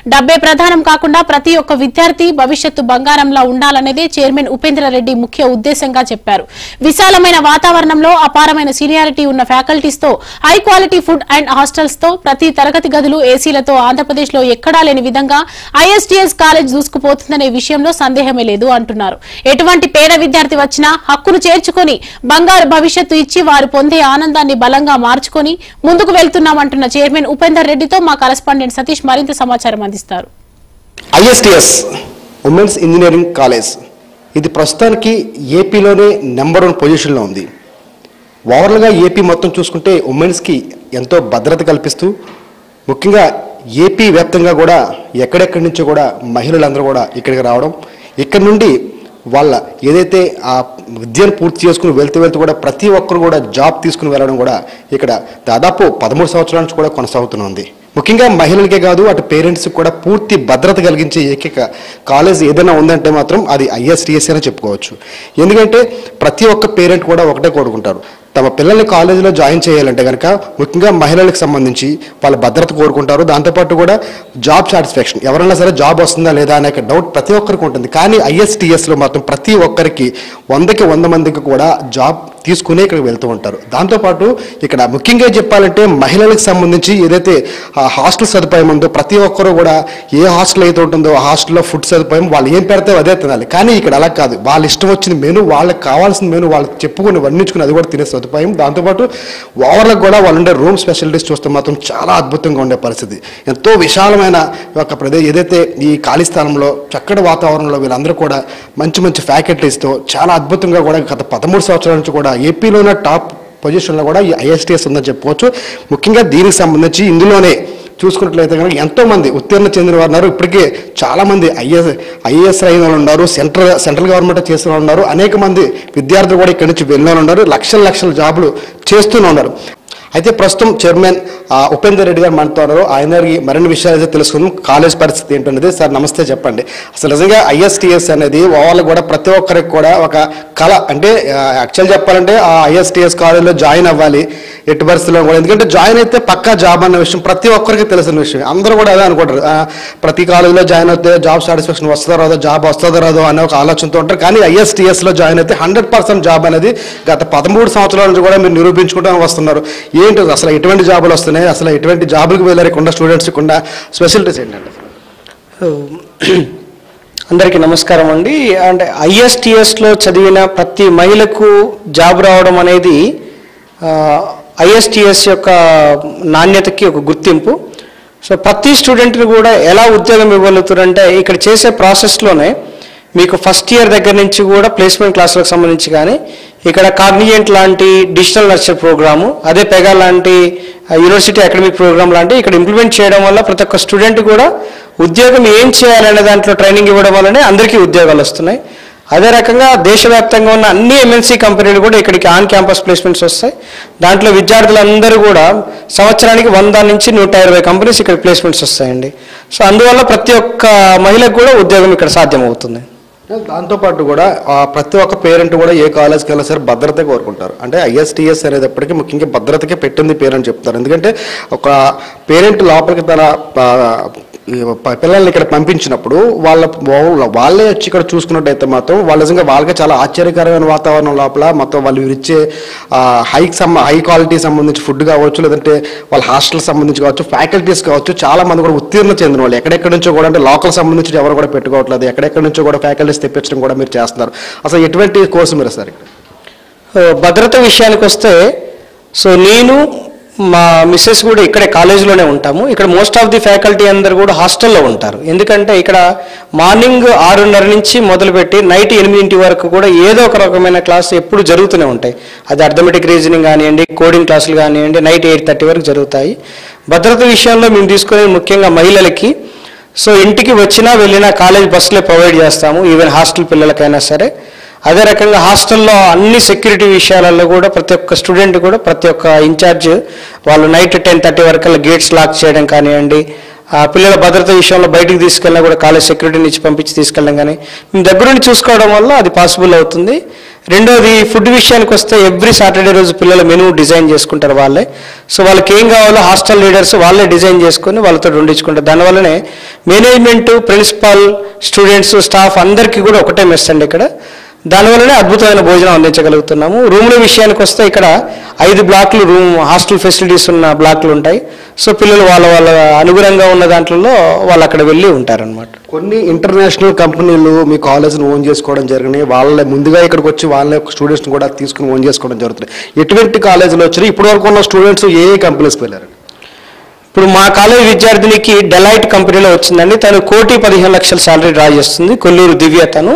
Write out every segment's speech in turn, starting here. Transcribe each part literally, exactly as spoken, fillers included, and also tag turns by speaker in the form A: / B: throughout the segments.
A: డబ్బే ప్రధానం కాకుండా ప్రతి ఒక్క విద్యార్థి భవిష్యత్తు బంగారంలా ఉండాలనేదే చైర్మన్ ఉపేంద్ర రెడ్డి ముఖ్య ఉద్దేశంగా చెప్పారు. విశాలమైన వాతావరణంలో అపారమైన సీనియారిటీ ఉన్న ఫ్యాకల్టీస్ తో high quality food and hostels తో ప్రతి తరగతి గదులు ఏసీలతో ఆంధ్రప్రదేశ్ లో ఎక్కడా లేని విధంగా ఐఎస్టీఎస్ కాలేజ్ దూసుకుపోతుందనే విషయంలో సందేహమే లేదు అంటున్నారు. ఎటువంటి పేద విద్యార్థి వచ్చినా హక్కును చేర్చుకొని బంగారు భవిష్యత్తు ఇచ్చి వారు పొందే ఆనందాన్ని బలంగా మార్చుకొని ముందుకు వెళ్తున్నామంటున్న చైర్మన్ ఉపేందర్ రెడ్డితో మా కరెస్పాండెంట్ సతీష్ మరింత సమాచారం అందిస్తారు.
B: ఐఎస్టీఎస్ ఉమెన్స్ ఇంజనీరింగ్ కాలేజ్ ఇది ప్రస్తుతానికి ఏపీలోనే నెంబర్ వన్ పొజిషన్లో ఉంది. ఓవరాల్గా ఏపీ మొత్తం చూసుకుంటే ఉమెన్స్కి ఎంతో భద్రత కల్పిస్తూ ముఖ్యంగా ఏపీ వ్యాప్తంగా కూడా ఎక్కడెక్కడి నుంచో కూడా మహిళలందరూ కూడా ఇక్కడికి రావడం, ఇక్కడ నుండి వాళ్ళ ఏదైతే ఆ విద్యను పూర్తి చేసుకుని వెళ్తూ వెళ్తూ కూడా ప్రతి ఒక్కరు కూడా జాబ్ తీసుకుని వెళ్ళడం కూడా ఇక్కడ దాదాపు పదమూడు సంవత్సరాల నుంచి కూడా కొనసాగుతుంది. ముఖ్యంగా మహిళలకే కాదు అటు పేరెంట్స్కి కూడా పూర్తి భద్రత కలిగించే ఏకైక కాలేజ్ ఏదైనా ఉందంటే మాత్రం అది ఐఎస్టీఎస్ అని చెప్పుకోవచ్చు. ఎందుకంటే ప్రతి ఒక్క పేరెంట్ కూడా ఒకటే కోరుకుంటారు, తమ పిల్లల్ని కాలేజీలో జాయిన్ చేయాలంటే కనుక ముఖ్యంగా మహిళలకు సంబంధించి వాళ్ళ భద్రత కోరుకుంటారు. దాంతోపాటు కూడా జాబ్ సాటిస్ఫాక్షన్, ఎవరైనా సరే జాబ్ వస్తుందా లేదా అనే డౌట్ ప్రతి ఒక్కరికి ఉంటుంది. కానీ ఐఎస్టీఎస్లో మాత్రం ప్రతి ఒక్కరికి వందకి వంద మందికి కూడా జాబ్ తీసుకునే ఇక్కడికి వెళ్తూ ఉంటారు. దాంతోపాటు ఇక్కడ ముఖ్యంగా చెప్పాలంటే మహిళలకు సంబంధించి ఏదైతే హాస్టల్ సదుపాయం ఉందో ప్రతి ఒక్కరు కూడా ఏ హాస్టల్ అయితే ఉంటుందో ఆ హాస్టల్లో ఫుడ్ సదుపాయం వాళ్ళు ఏం పెడితే అదే తినాలి. కానీ ఇక్కడ అలా కాదు, వాళ్ళ ఇష్టం వచ్చిన మెను, వాళ్ళకి కావాల్సిన మెను వాళ్ళకి చెప్పుకొని వర్ణించుకుని అది కూడా తినే సదుపాయం. దాంతోపాటు ఓవర్లకు కూడా వాళ్ళు ఉండే రూమ్ స్పెషాలిటీస్ చూస్తే మాత్రం చాలా అద్భుతంగా ఉండే పరిస్థితి. ఎంతో విశాలమైన ఒక ప్రదేశం ఏదైతే ఈ ఖాళీ స్థలంలో చక్కటి వాతావరణంలో వీళ్ళందరూ కూడా మంచి మంచి ఫ్యాకల్టీస్తో చాలా అద్భుతంగా కూడా గత పదమూడు సంవత్సరాల నుంచి కూడా ఏపీలోనే టాప్ పొజిషన్లో కూడా ఈ ఐఎస్టీఎస్ ఉందని చెప్పుకోవచ్చు. ముఖ్యంగా దీనికి సంబంధించి ఇందులోనే చూసుకున్నట్లయితే కనుక ఎంతోమంది ఉత్తీర్ణ చెందిన వారు ఉన్నారు. ఇప్పటికే చాలామంది ఐఏఎస్ ఐఏఎస్ అయిన వాళ్ళు ఉన్నారు, సెంట్రల్ సెంట్రల్ గవర్నమెంట్ చేస్తున్న వాళ్ళు ఉన్నారు, అనేక మంది విద్యార్థులు కూడా ఇక్కడి నుంచి వెళ్ళిన వాళ్ళు ఉన్నారు, లక్షల లక్షల జాబులు చేస్తూనే ఉన్నారు. అయితే ప్రస్తుతం చైర్మన్ ఉపేందర్ రెడ్డి గారు మనతో ఉన్నారు. ఆయన మరిన్ని విషయాలు అయితే తెలుసుకుందాం. కాలేజ్ పరిస్థితి ఏంటనేది. సార్ నమస్తే, చెప్పండి. అసలు నిజంగా ఐఎస్టీఎస్ అనేది వాళ్ళు కూడా ప్రతి ఒక్కరికి కూడా ఒక కళ. అంటే యాక్చువల్ చెప్పాలంటే ఆ ఐఎస్టీఎస్ కాలేజ్లో జాయిన్ అవ్వాలి ఎట్టి పరిస్థితుల్లో కూడా, ఎందుకంటే జాయిన్ అయితే పక్కా జాబ్ అన్న విషయం ప్రతి ఒక్కరికి తెలిసిన విషయం. అందరూ కూడా అదే అనుకుంటారు, ప్రతి కాలేజ్లో జాయిన్ అయితే జాబ్ సాటిస్ఫాక్షన్ వస్తుందో రాదో, జాబ్ వస్తుందో రాదో అనే ఒక ఆలోచనతో ఉంటారు. కానీ ఐఎస్టీఎస్లో జాయిన్ అయితే హండ్రెడ్ పర్సెంట్ జాబ్ అనేది గత పదమూడు సంవత్సరాల నుంచి కూడా మీరు నిరూపించుకుంటూ వస్తున్నారు. ఏంటి అసలు ఎటువంటి జాబులు వస్తున్నాయి, అసలు ఎటువంటి జాబులకు వెళ్ళారు ఇక్కడ స్టూడెంట్స్కి ఉన్న స్పెషాలిటీస్ ఏంటంటే?
C: అందరికీ నమస్కారం అండి. అంటే ఐఎస్టీఎస్లో చదివిన ప్రతి మహిళకు జాబ్ రావడం అనేది ఐఎస్టీఎస్ యొక్క నాణ్యతకి ఒక గుర్తింపు. సో ప్రతి స్టూడెంట్ని కూడా ఎలా ఉద్యోగం ఇవ్వగలుగుతారంటే ఇక్కడ చేసే ప్రాసెస్లోనే మీకు ఫస్ట్ ఇయర్ దగ్గర నుంచి కూడా ప్లేస్మెంట్ క్లాసులకు సంబంధించి కానీ ఇక్కడ కాగ్నిజెంట్ లాంటి డిజిటల్ నర్చర్ ప్రోగ్రాము, అదే పెగా లాంటి యూనివర్సిటీ అకాడమిక్ ప్రోగ్రామ్ లాంటి ఇక్కడ ఇంప్లిమెంట్ చేయడం వల్ల ప్రతి ఒక్క స్టూడెంట్ కూడా ఉద్యోగం ఏం చేయాలనే దాంట్లో ట్రైనింగ్ ఇవ్వడం వల్లనే అందరికీ ఉద్యోగాలు వస్తున్నాయి. అదే రకంగా దేశవ్యాప్తంగా ఉన్న అన్ని ఎంఎన్సీ కంపెనీలు కూడా ఇక్కడికి ఆన్ క్యాంపస్ ప్లేస్మెంట్స్ వస్తాయి. దాంట్లో విద్యార్థులందరూ కూడా సంవత్సరానికి వంద నుంచి నూట ఇరవై కంపెనీస్ ఇక్కడ ప్లేస్మెంట్స్ వస్తాయండి. సో అందువల్ల ప్రతి ఒక్క మహిళకు కూడా ఉద్యోగం ఇక్కడ సాధ్యమవుతుంది.
B: దాంతోపాటు కూడా ప్రతి ఒక్క పేరెంట్ కూడా ఏ కాలేజ్కి వెళ్ళినా సరే భద్రత కోరుకుంటారు. అంటే ఐఎస్టీఎస్ అనేటప్పటికీ ముఖ్యంగా భద్రతకే పెట్టింది పేరెంట్ చెప్తారు. ఎందుకంటే ఒక పేరెంట్ లోపలికి తన పిల్లల్ని ఇక్కడ పంపించినప్పుడు వాళ్ళ వాళ్ళే వచ్చి ఇక్కడ చూసుకున్నట్టయితే మాత్రం వాళ్ళ నిజంగా వాళ్ళకి చాలా ఆశ్చర్యకరమైన వాతావరణం లోపల మొత్తం వాళ్ళు ఇచ్చే హైకి సంబ హై క్వాలిటీ సంబంధించి ఫుడ్ కావచ్చు, లేదంటే వాళ్ళ హాస్టల్ సంబంధించి కావచ్చు, ఫ్యాకల్టీస్ కావచ్చు, చాలా మంది కూడా ఉత్తీర్ణ చెందిన వాళ్ళు ఎక్కడెక్కడి నుంచో కూడా, అంటే లోకల్ సంబంధించి ఎవరు కూడా పెట్టుకోవట్లేదు, ఎక్కడెక్కడి నుంచో కూడా ఫ్యాకల్టీస్ తెప్పించడం కూడా మీరు చేస్తున్నారు. అసలు ఎటువంటి కోర్సు మీరు సార్ ఇక్కడ?
C: భద్రత విషయానికి వస్తే, సో నేను మా మిస్సెస్ కూడా ఇక్కడే కాలేజీలోనే ఉంటాము. ఇక్కడ మోస్ట్ ఆఫ్ ది ఫ్యాకల్టీ అందరు కూడా హాస్టల్లో ఉంటారు. ఎందుకంటే ఇక్కడ మార్నింగ్ ఆరున్నర నుంచి మొదలుపెట్టి నైట్ ఎనిమిదింటి వరకు కూడా ఏదో ఒక రకమైన క్లాస్ ఎప్పుడు జరుగుతూనే ఉంటాయి. అది అర్థమెటిక్ రీజనింగ్ కానివ్వండి, కోడింగ్ క్లాసులు కానివ్వండి, నైట్ ఎయిట్ థర్టీ వరకు జరుగుతాయి. భద్రత విషయంలో మేము తీసుకునేది ముఖ్యంగా మహిళలకి. సో ఇంటికి వచ్చినా వెళ్ళినా కాలేజ్ బస్సులే ప్రొవైడ్ చేస్తాము, ఈవెన్ హాస్టల్ పిల్లలకైనా సరే. అదే రకంగా హాస్టల్లో అన్ని సెక్యూరిటీ విషయాలలో కూడా ప్రతి ఒక్క స్టూడెంట్ కూడా ప్రతి ఒక్క ఇన్ఛార్జ్ వాళ్ళు నైట్ టెన్ థర్టీ వరకు గేట్స్ లాక్ చేయడం కానివ్వండి, ఆ పిల్లల భద్రత విషయంలో బయటికి తీసుకెళ్ళినా కూడా కాలేజ్ సెక్యూరిటీ నుంచి పంపించి తీసుకెళ్ళడం కానీ మేము దగ్గరుండి చూసుకోవడం వల్ల అది పాసిబుల్ అవుతుంది. రెండోది ఫుడ్ విషయానికి వస్తే ఎవ్రీ సాటర్డే రోజు పిల్లల మెనూ డిజైన్ చేసుకుంటారు వాళ్ళే. సో వాళ్ళకి ఏం కావాలో హాస్టల్ లీడర్స్ వాళ్ళే డిజైన్ చేసుకొని వాళ్ళతో వండించుకుంటారు. దానివల్లనే మేనేజ్మెంట్, ప్రిన్సిపాల్, స్టూడెంట్స్, స్టాఫ్ అందరికీ కూడా ఒకటే మెస్ అండి ఇక్కడ. దానివల్లనే అద్భుతమైన భోజనం అందించగలుగుతున్నాము. రూమ్ల విషయానికి వస్తే ఇక్కడ ఐదు బ్లాక్లు రూమ్ హాస్టల్ ఫెసిలిటీస్ ఉన్న బ్లాక్లు ఉంటాయి. సో పిల్లలు వాళ్ళ వాళ్ళ అనుగుణంగా ఉన్న దాంట్లో వాళ్ళు అక్కడ వెళ్ళి ఉంటారనమాట.
B: కొన్ని ఇంటర్నేషనల్ కంపెనీలు మీ కాలేజ్ని ఓన్ చేసుకోవడం జరిగినాయి. వాళ్ళ ముందుగా ఇక్కడికి వచ్చి వాళ్ళ స్టూడెంట్స్ని కూడా తీసుకుని ఓన్ చేసుకోవడం జరుగుతుంది. ఎటువంటి కాలేజీలు వచ్చినాయి? ఇప్పటి వరకు ఉన్న స్టూడెంట్స్ ఏ ఏ కంపెనీస్కి వెళ్ళారు?
C: ఇప్పుడు మా కాలేజ్ విద్యార్థినికి డెలైట్ కంపెనీలో వచ్చిందండి. తను కోటి పదిహేను లక్షల శాలరీ డ్రా చేస్తుంది. కొల్లూరు దివ్య తను.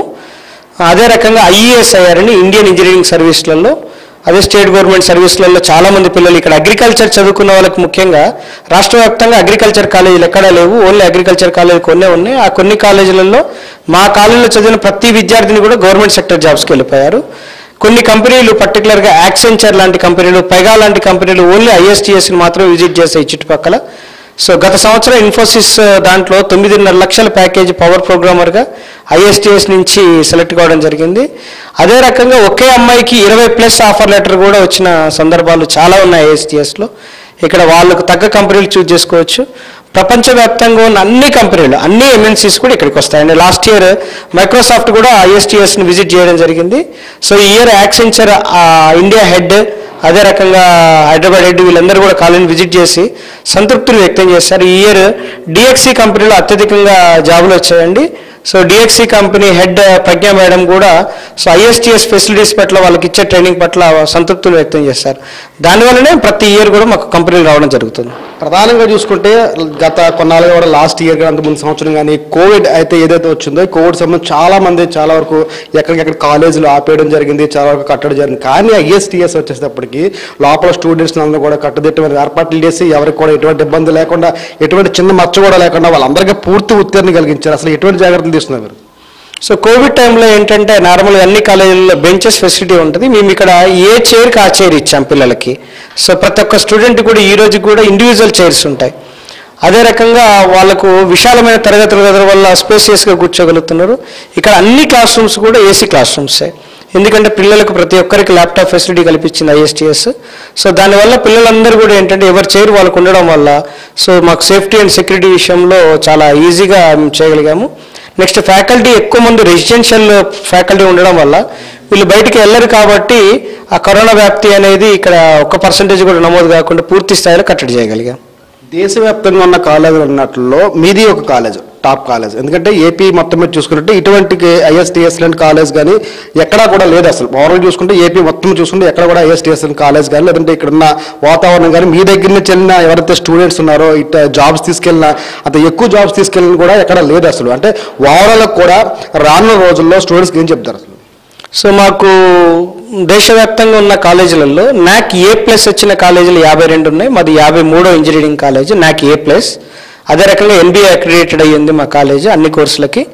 C: అదే రకంగా ఐఈఎస్ అయ్యారని ఇండియన్ ఇంజనీరింగ్ సర్వీస్లలో, అదే స్టేట్ గవర్నమెంట్ సర్వీస్లలో చాలామంది పిల్లలు ఇక్కడ అగ్రికల్చర్ చదువుకున్న వాళ్ళకి ముఖ్యంగా రాష్ట్ర వ్యాప్తంగా అగ్రికల్చర్ కాలేజీలు ఎక్కడా లేవు. ఓన్లీ అగ్రికల్చర్ కాలేజీ కొన్నే ఉన్నాయి. ఆ కొన్ని కాలేజీలలో మా కాలేజీలో చదివిన ప్రతి విద్యార్థిని కూడా గవర్నమెంట్ సెక్టర్ జాబ్స్కి వెళ్ళిపోయారు. కొన్ని కంపెనీలు పర్టికులర్గా యాక్సెంచర్ లాంటి కంపెనీలు, పైగా లాంటి కంపెనీలు ఓన్లీ ఐఎస్టీఎస్ని మాత్రం విజిట్ చేస్తాయి చుట్టుపక్కల. సో గత సంవత్సరం ఇన్ఫోసిస్ దాంట్లో తొమ్మిదిన్నర లక్షల ప్యాకేజీ పవర్ ప్రోగ్రామర్గా ఐఎస్టీఎస్ నుంచి సెలెక్ట్ కావడం జరిగింది. అదే రకంగా ఒకే అమ్మాయికి ఇరవై ప్లస్ ఆఫర్ లెటర్ కూడా వచ్చిన సందర్భాలు చాలా ఉన్నాయి ఐఎస్టీఎస్లో. ఇక్కడ వాళ్ళకు తగ్గ కంపెనీలు చూజ్ చేసుకోవచ్చు. ప్రపంచవ్యాప్తంగా ఉన్న అన్ని కంపెనీలు, అన్ని ఎంఎన్సీస్ కూడా ఇక్కడికి వస్తాయండి. లాస్ట్ ఇయర్ మైక్రోసాఫ్ట్ కూడా ఐఎస్టీఎస్ని విజిట్ చేయడం జరిగింది. సో ఈ ఇయర్ యాక్సెంచర్ ఇండియా హెడ్, అదే రకంగా హైదరాబాద్ హెడ్ వీళ్ళందరూ కూడా కాలేజీని విజిట్ చేసి సంతృప్తిని వ్యక్తం చేశారు. ఈ ఇయర్ డిఎక్సీ కంపెనీలో అత్యధికంగా జాబులు వచ్చాయండి. So DXC company head Pragna madam కూడా సో ఐఎస్టీఎస్ ఫెసిలిటీస్ పట్ల వాళ్ళకి ఇచ్చే ట్రైనింగ్ పట్ల సంతృప్తిని వ్యక్తం చేశారు. దానివల్లనే ప్రతి ఇయర్ కూడా మాకు కంపెనీలు రావడం జరుగుతుంది.
B: ప్రధానంగా చూసుకుంటే గత కొన్నాళ్ళుగా కూడా లాస్ట్ ఇయర్ కానీ అంత ముందు సంవత్సరం కానీ కోవిడ్ అయితే ఏదైతే వచ్చిందో కోవిడ్ సంబంధించి చాలా మంది చాలా వరకు ఎక్కడికెక్కడ కాలేజీలు ఆపేయడం జరిగింది, చాలా వరకు కట్టడం జరిగింది. కానీ ఐఎస్టీఎస్ వచ్చేటప్పటికి లోపల స్టూడెంట్స్ అందరూ కూడా కట్టుదిట్టమైన ఏర్పాట్లు చేసి ఎవరికి కూడా ఎటువంటి ఇబ్బంది లేకుండా, ఎటువంటి చిన్న మచ్చ కూడా లేకుండా వాళ్ళందరికీ పూర్తి ఉత్తీర్ణ కలిగించారు. అసలు ఎటువంటి జాగ్రత్తలు తీసుకున్నారు?
C: సో కోవిడ్ టైంలో ఏంటంటే నార్మల్గా అన్ని కాలేజీల్లో బెంచెస్ ఫెసిలిటీ ఉంటుంది. మేము ఇక్కడ ఏ చైర్కి ఆ చైర్ ఇచ్చాం పిల్లలకి. సో ప్రతి ఒక్క స్టూడెంట్ కూడా ఈ రోజు కూడా ఇండివిజువల్ చైర్స్ ఉంటాయి. అదే రకంగా వాళ్ళకు విశాలమైన తరగతుల గదుల వల్ల స్పేసియస్గా కూర్చోగలుగుతున్నారు. ఇక్కడ అన్ని క్లాస్ రూమ్స్ కూడా ఏసీ క్లాస్ రూమ్సే. ఎందుకంటే పిల్లలకు ప్రతి ఒక్కరికి ల్యాప్టాప్ ఫెసిలిటీ కల్పించింది ఐఎస్టీఎస్. సో దానివల్ల పిల్లలందరూ కూడా ఏంటంటే ఎవరి చైర్ వాళ్ళకు ఉండడం వల్ల సో మాకు సేఫ్టీ అండ్ సెక్యూరిటీ విషయంలో చాలా ఈజీగా మేము చేయగలిగాము. నెక్స్ట్ ఫ్యాకల్టీ ఎక్కువ మంది రెసిడెన్షియల్ ఫ్యాకల్టీ ఉండడం వల్ల వీళ్ళు బయటికి వెళ్ళరు కాబట్టి ఆ కరోనా వ్యాప్తి అనేది ఇక్కడ ఒక్క పర్సెంటేజ్ కూడా నమోదు కాకుండా పూర్తి స్థాయిలో కట్టడి చేయగలిగాం.
B: దేశవ్యాప్తంగా ఉన్న కాలేజీలు ఉన్నట్లో మీది ఒక కాలేజ్, టాప్ కాలేజ్. ఎందుకంటే ఏపీ మొత్తం మీద చూసుకుంటే ఇటువంటి ఐఎస్టీఎస్ లాంటి కాలేజ్ కానీ ఎక్కడా కూడా లేదు. అసలు ఓవరాల్ చూసుకుంటే ఏపీ మొత్తం చూసుకుంటే ఎక్కడ కూడా ఐఎస్టీఎస్ కాలేజ్ కానీ లేదంటే ఇక్కడ ఉన్న వాతావరణం కానీ మీ దగ్గర నుంచి వెళ్ళిన ఎవరైతే స్టూడెంట్స్ ఉన్నారో ఇట్లా జాబ్స్ తీసుకెళ్ళినా అంత ఎక్కువ జాబ్స్ తీసుకెళ్ళిన కూడా ఎక్కడ లేదు అసలు. అంటే ఓవరాల్ కూడా రానున్న రోజుల్లో స్టూడెంట్స్కి ఏం చెప్తారు అసలు?
C: సో మాకు దేశవ్యాప్తంగా ఉన్న కాలేజీలలో నాక్ ఏ ప్లస్ వచ్చిన కాలేజీలు యాభై రెండు ఉన్నాయి. మాది యాభై మూడో ఇంజనీరింగ్ కాలేజ్ నాక్ ఏ ప్లస్. అదే రకంగా ఎన్బిఏ అక్రిడేటెడ్ అయ్యింది మా కాలేజ్ అన్ని కోర్సులకి.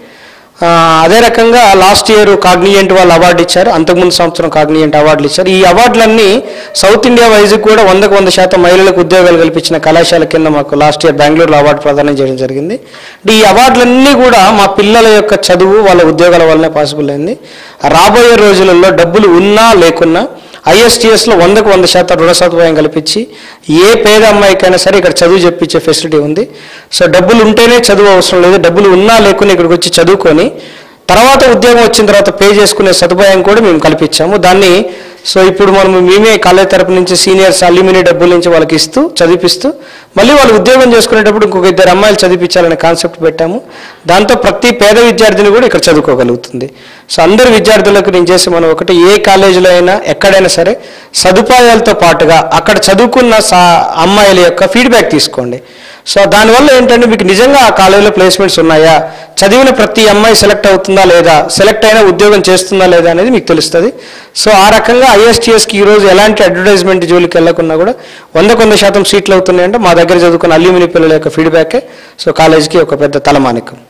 C: అదే రకంగా లాస్ట్ ఇయర్ కాగ్నిజెంట్ వాళ్ళు అవార్డు ఇచ్చారు, అంతకుముందు సంవత్సరం కాగ్నిజెంట్ అవార్డులు ఇచ్చారు. ఈ అవార్డులన్నీ సౌత్ ఇండియా వైజ్ కూడా వందకు వంద శాతం మహిళలకు ఉద్యోగాలు కల్పించిన కళాశాల కింద మాకు లాస్ట్ ఇయర్ బెంగళూరులో అవార్డు ప్రదానం చేయడం జరిగింది. ఈ అవార్డులన్నీ కూడా మా పిల్లల యొక్క చదువు వాళ్ళ ఉద్యోగాల వల్లనే పాసిబుల్ అయింది. రాబోయే రోజులలో డబ్బులు ఉన్నా లేకున్నా ఐఎస్టీఎస్లో వందకు వంద శాతం రుణ సదుపాయం కల్పించి ఏ పేద అమ్మాయికైనా సరే ఇక్కడ చదువు చెప్పించే ఫెసిలిటీ ఉంది. సో డబ్బులు ఉంటేనే చదువు అవసరం లేదు, డబ్బులు ఉన్నా లేకున్నా ఇక్కడికి వచ్చి చదువుకొని తర్వాత ఉద్యోగం వచ్చిన తర్వాత పే చేసుకునే సదుపాయం కూడా మేము కల్పించాము. దాన్ని సో ఇప్పుడు మనం మేమే కాలేజ్ తరపు నుంచి సీనియర్స్ అల్యూమినీ డబ్బుల నుంచి వాళ్ళకి ఇస్తూ చదివిపిస్తూ మళ్ళీ వాళ్ళు ఉద్యోగం చేసుకునేటప్పుడు ఇంకొక ఇద్దరు అమ్మాయిలు చదివించాలనే కాన్సెప్ట్ పెట్టాము. దాంతో ప్రతి పేద విద్యార్థిని కూడా ఇక్కడ చదువుకోగలుగుతుంది. సో అందరు విద్యార్థులకు నేను చేసి మనం ఒకటి ఏ కాలేజీలో అయినా ఎక్కడైనా సరే సదుపాయాలతో పాటుగా అక్కడ చదువుకున్న సా అమ్మాయిల యొక్క ఫీడ్బ్యాక్ తీసుకోండి. సో దానివల్ల ఏంటంటే మీకు నిజంగా ఆ కాలేజీలో ప్లేస్మెంట్స్ ఉన్నాయా, చదివిన ప్రతి అమ్మాయి సెలెక్ట్ అవుతుందా లేదా, సెలెక్ట్ అయినా ఉద్యోగం చేస్తుందా లేదా అనేది మీకు తెలుస్తుంది. సో ఆ రకంగా ఐఎస్టీఎస్కి ఈరోజు ఎలాంటి అడ్వర్టైజ్మెంట్ జోలికి వెళ్ళకున్నా కూడా వందకు వంద శాతం సీట్లు అవుతున్నాయంటే మా దగ్గర చదువుకున్న అల్యూమినీ పిల్లల యొక్క ఫీడ్బ్యాకే సో కాలేజీకి ఒక పెద్ద తలమానికం.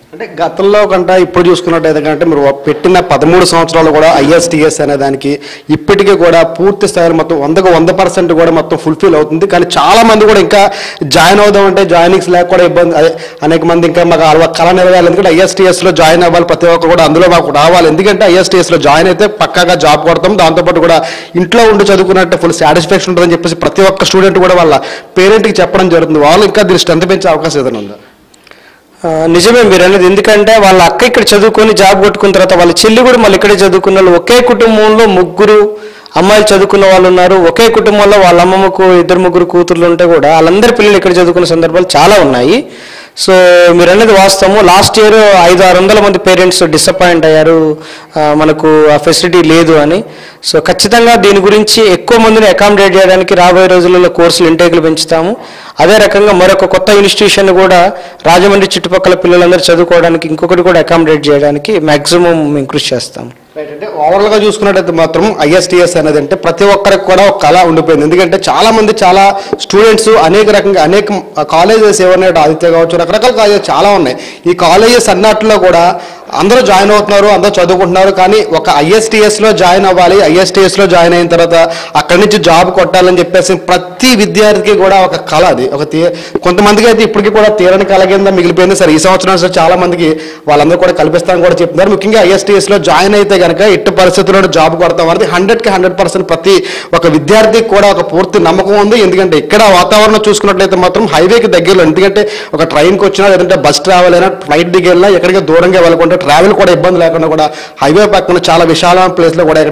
B: అంటే గతంలో కంటే ఇప్పుడు చూసుకున్నట్టయితే కంటే మీరు పెట్టిన పదమూడు సంవత్సరాలు కూడా ఐఎస్టిఎస్ అనే దానికి ఇప్పటికీ కూడా పూర్తి స్థాయిలో మొత్తం వందకు వంద పర్సెంట్ కూడా మొత్తం ఫుల్ఫిల్ అవుతుంది. కానీ చాలా మంది కూడా ఇంకా జాయిన్ అవుదామంటే జాయినింగ్స్ లేక కూడా ఇబ్బంది, అదే అనేక మంది ఇంకా మాకు అలవా కళ నెరవేరాలి, ఎందుకంటే ఐఎస్టిఎస్లో జాయిన్ అవ్వాలి, ప్రతి ఒక్కరు కూడా అందులో మాకు రావాలి. ఎందుకంటే ఐఎస్టిఎస్లో జాయిన్ అయితే పక్కాగా జాబ్ కొడతాం, దాంతోపాటు కూడా ఇంట్లో ఉండి చదువుకున్నట్టు ఫుల్ సాటిస్ఫాక్షన్ ఉంటుందని చెప్పేసి ప్రతి ఒక్క స్టూడెంట్ కూడా వాళ్ళ పేరెంట్కి చెప్పడం జరుగుతుంది. వాళ్ళు ఇంకా దీన్ని స్ట్రెంత్ పెంచే అవకాశం ఏదైనా ఉందా?
C: నిజమే మీరు అనేది. ఎందుకంటే వాళ్ళ అక్క ఇక్కడ చదువుకొని జాబ్ కొట్టుకున్న తర్వాత వాళ్ళ చెల్లి కూడా మళ్ళీ ఇక్కడే చదువుకున్న వాళ్ళు, ఒకే కుటుంబంలో ముగ్గురు అమ్మాయిలు చదువుకున్న వాళ్ళు ఉన్నారు. ఒకే కుటుంబంలో వాళ్ళ అమ్మమ్మకు ఇద్దరు ముగ్గురు కూతుర్లు ఉంటే కూడా వాళ్ళందరి పిల్లలు ఇక్కడ చదువుకున్న సందర్భాలు చాలా ఉన్నాయి. సో మీరు అనేది వాస్తవము. లాస్ట్ ఇయర్ ఐదు ఆరు వందల మంది పేరెంట్స్ డిసప్పాయింట్ అయ్యారు మనకు ఆ ఫెసిలిటీ లేదు అని. సో ఖచ్చితంగా దీని గురించి ఎక్కువ మందిని అకామిడేట్ చేయడానికి రాబోయే రోజులలో కోర్సులు ఇంటేకులు పెంచుతాము. అదే రకంగా మరొక కొత్త ఇన్స్టిట్యూషన్ కూడా రాజమండ్రి చుట్టుపక్కల పిల్లలందరూ చదువుకోవడానికి ఇంకొకటి కూడా అకామిడేట్ చేయడానికి మ్యాక్సిమం మేము కృషి చేస్తాము.
B: అంటే ఓవరాల్గా చూసుకున్నట్టయితే మాత్రం ఐఎస్టిఎస్ అనేది అంటే ప్రతి ఒక్కరికి కూడా ఒక కళ ఉండిపోయింది. ఎందుకంటే చాలా మంది చాలా స్టూడెంట్స్ అనేక రకంగా అనేక కాలేజెస్ ఏమన్నా ఆదిత్య కావచ్చు, రకరకాల కాలేజెస్ చాలా ఉన్నాయి. ఈ కాలేజెస్ అన్నట్లో కూడా అందరూ జాయిన్ అవుతున్నారు, అందరూ చదువుకుంటున్నారు. కానీ ఒక ఐఎస్టిఎస్లో జాయిన్ అవ్వాలి, ఐఎస్టిఎస్లో జాయిన్ అయిన తర్వాత అక్కడి నుంచి జాబ్ కొట్టాలని చెప్పేసి ప్రతి విద్యార్థికి కూడా ఒక కళ, అది ఒక తీ కొంతమందికి అయితే ఇప్పటికీ కూడా తీరని కళ కింద మిగిలిపోయింది. సరే ఈ సంవత్సరం సార్ చాలా మందికి వాళ్ళందరూ కూడా కల్పిస్తామని కూడా చెప్తున్నారు. ముఖ్యంగా ఐఎస్టిఎస్లో జాయిన్ అయితే కనుక ఎట్టి పరిస్థితుల్లో జాబ్ కొడతాం అనేది హండ్రెడ్కి హండ్రెడ్ పర్సెంట్ ప్రతి ఒక విద్యార్థికి కూడా ఒక పూర్తి నమ్మకం ఉంది. ఎందుకంటే ఇక్కడ వాతావరణం చూసుకున్నట్లయితే మాత్రం హైవేకి దగ్గరలో, ఎందుకంటే ఒక ట్రైన్కి వచ్చినా లేదంటే బస్ ట్రావెల్ అయినా ఫ్లైట్ దిగి వెళ్ళినా ఎక్కడికి దూరంగా వెళ్ళకుండా ట్రావెల్ కూడా ఇబ్బంది లేకుండా కూడా హైవే పక్కన చాలా విశాలమైన ప్లేస్లో కూడా